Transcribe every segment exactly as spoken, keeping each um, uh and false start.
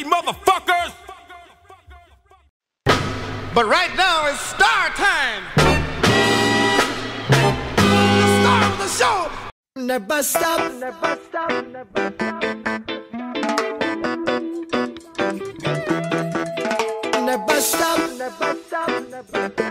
ready, motherfuckers? But right now it's star time. The star of the show. Never stop, never stop, never stop. Never stop, never stop, never stop.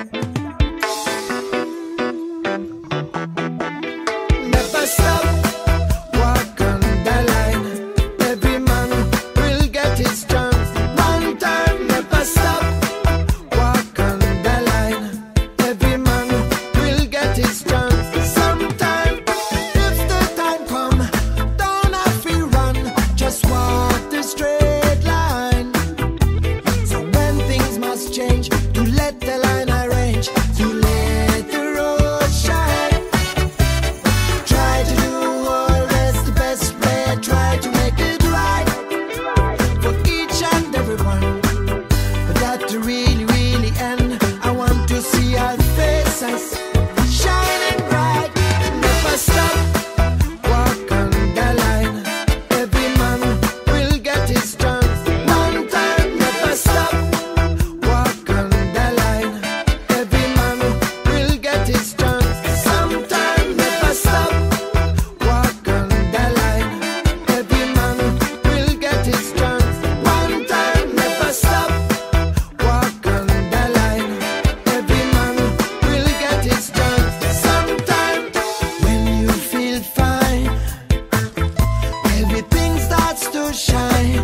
Never stop. Walk on the line. Every man will get his chance. One time, never stop. Walk on the line. Every man will get his chance. Sometime, if the time come, don't have to run. Just walk the straight line. So when things must change, to let the line arrange, to let the road shine. Try to do always the best way. Try to make it right for each and everyone. But that to really, really end, I want to see our faces shining bright. Never stop. Walk on the line. Every man will get his chance. One time, never stop. Walk on the line. Every man will get his chance. Sometime, never stop. Walk on the line. Every man will get his chance. One time, never stop. Walk on the line. Every man will get his chance. Sometime, when you feel fine, everything starts to shine.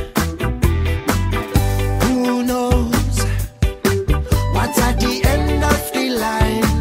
Who knows what's at the end of the line?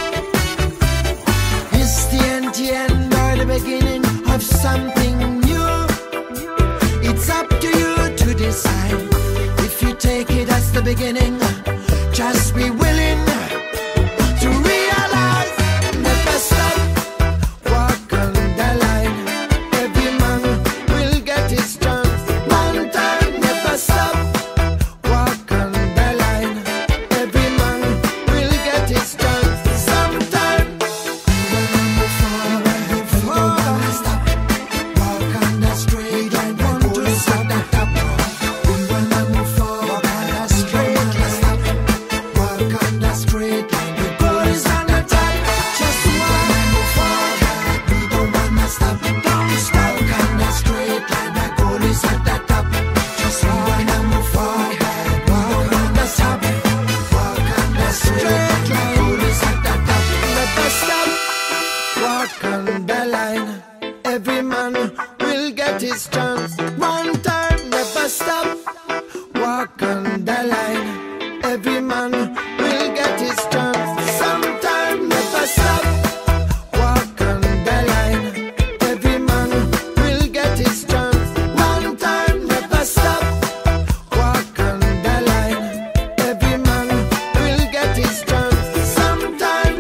Is the end the end or the beginning of something new? It's up to you to decide. If you take it as the beginning, just be willing to realize. Never stop. Walk on the line. Every man will get his chance. One time, never stop. Walk on the line. Every man will get his chance. Sometime, when I move forward, move forward, stop. Walk on the straight line. Want to stop that top. When I move forward, on the straight line, stop. Walk on the straight line. The goal is on the top. Just when I move forward, we don't wanna stop. Don't stop. Walk on the straight line. The goal is at the top. Just when I move forward, we don't wanna stop. Walk on the straight line. The goal is at the top. Never stop. Walk on the line. Every man will get his chance. One time, never stop. Walk on the line. Every man will get his chance. Sometime, never stop. Walk on the line. Every man will get his chance. One time, never stop. Walk on the line. Every man will get his chance. Sometime.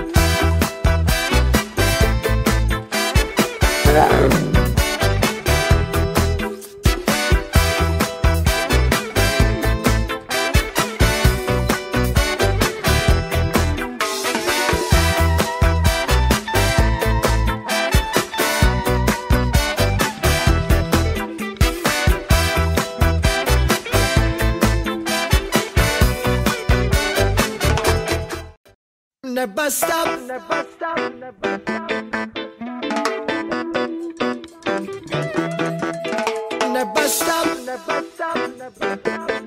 Never stop, never stop, never stop. Never stop, never stop, never stop.